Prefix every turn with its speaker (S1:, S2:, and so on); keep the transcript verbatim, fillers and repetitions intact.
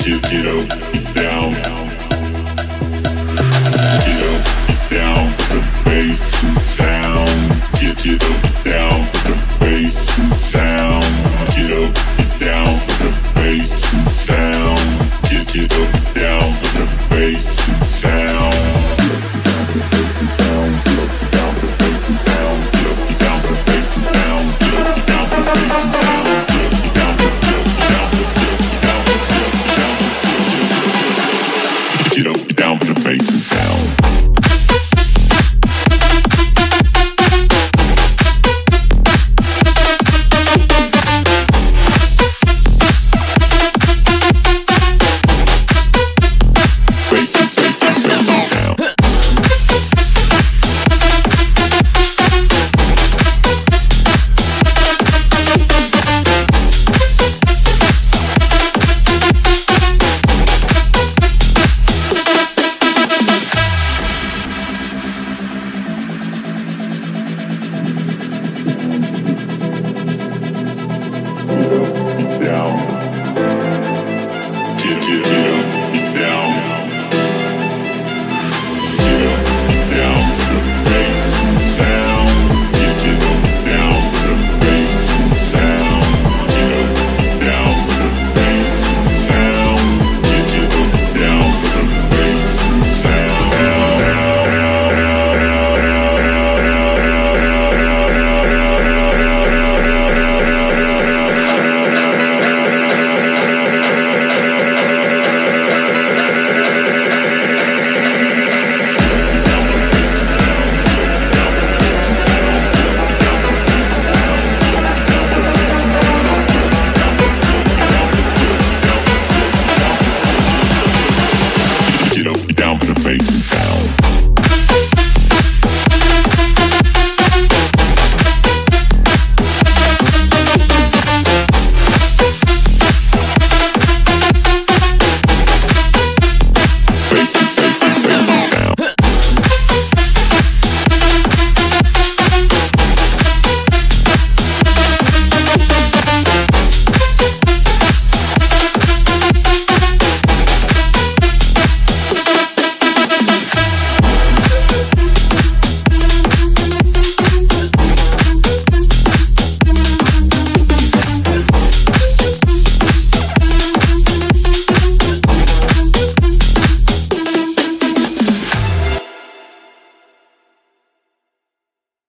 S1: get, get up, get down. Get up, get down, the bass and sound. Get, get up, get down, the bass and sound. Get up, get down, the bass and sound. Get, get up, get down, the bass and sound. You know